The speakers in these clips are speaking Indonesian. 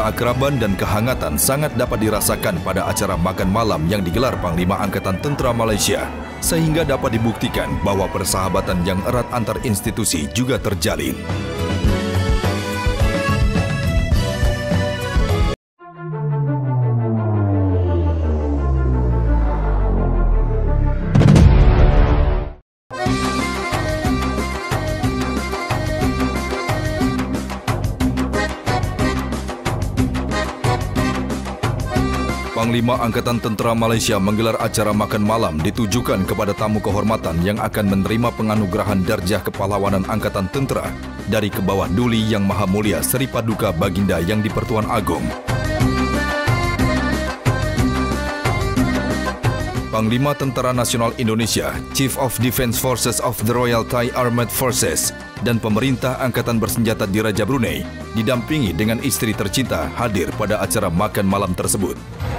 Keakraban dan kehangatan sangat dapat dirasakan pada acara makan malam yang digelar Panglima Angkatan Tentera Malaysia, sehingga dapat dibuktikan bahwa persahabatan yang erat antar institusi juga terjalin. Panglima Angkatan Tentera Malaysia menggelar acara makan malam ditujukan kepada tamu kehormatan yang akan menerima penganugerahan darjah kepahlawanan Angkatan Tentera dari Kebawah Duli Yang Maha Mulia Seri Paduka Baginda Yang di-Pertuan Agong. Panglima Tentara Nasional Indonesia, Chief of Defence Forces of the Royal Thai Armed Forces, dan pemerintah Angkatan Bersenjata Diraja Brunei didampingi dengan istri tercinta hadir pada acara makan malam tersebut.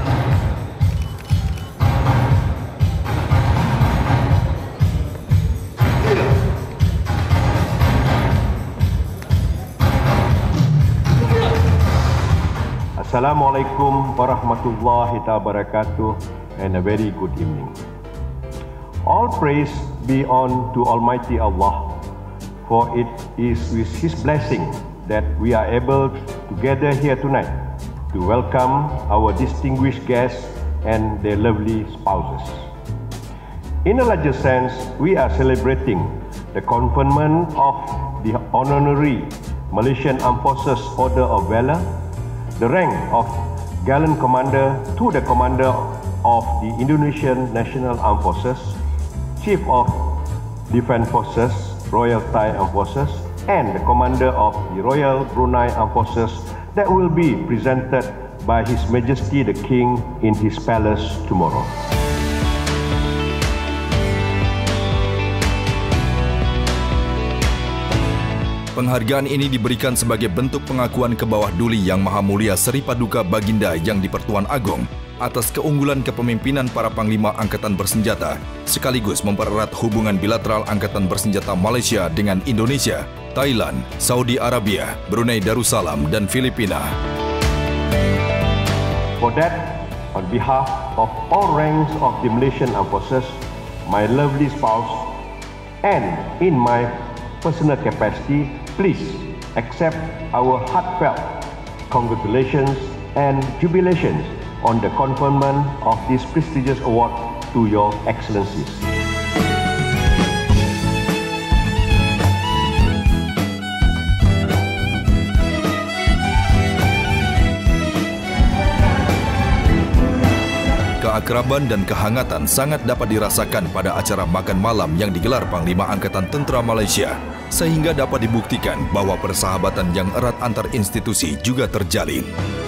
Assalamualaikum warahmatullahi wabarakatuh and a very good evening. All praise be unto Almighty Allah, for it is with His blessing that we are able to gather here tonight to welcome our distinguished guests and their lovely spouses. In a larger sense, we are celebrating the conferment of the Honorary Malaysian Armed Forces Order of Valor, the rank of Gallant Commander to the Commander of the Indonesian National Armed Forces, Chief of Defence Forces, Royal Thai Armed Forces, and the Commander of the Royal Brunei Armed Forces that will be presented by His Majesty the King in his palace tomorrow. Penghargaan ini diberikan sebagai bentuk pengakuan Kebawah Duli Yang Maha Mulia Seri Paduka Baginda Yang di-Pertuan Agong atas keunggulan kepemimpinan para Panglima Angkatan Bersenjata, sekaligus mempererat hubungan bilateral Angkatan Bersenjata Malaysia dengan Indonesia, Thailand, Saudi Arabia, Brunei Darussalam, dan Filipina. For that, on behalf of all ranks of the Malaysian Armed Forces, my lovely spouse, and in my personal capacity, please accept our heartfelt congratulations and jubilations on the conferment of this prestigious award to Your Excellencies. Keakraban dan kehangatan sangat dapat dirasakan pada acara makan malam yang digelar Panglima Angkatan Tentera Malaysia, sehingga dapat dibuktikan bahwa persahabatan yang erat antar institusi juga terjalin.